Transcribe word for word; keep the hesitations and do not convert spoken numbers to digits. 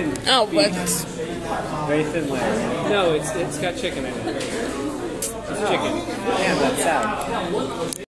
thin. Oh, beef. but Very thin layer. No, it's it's got chicken in it. It's Oh. chicken. Damn, that's sad.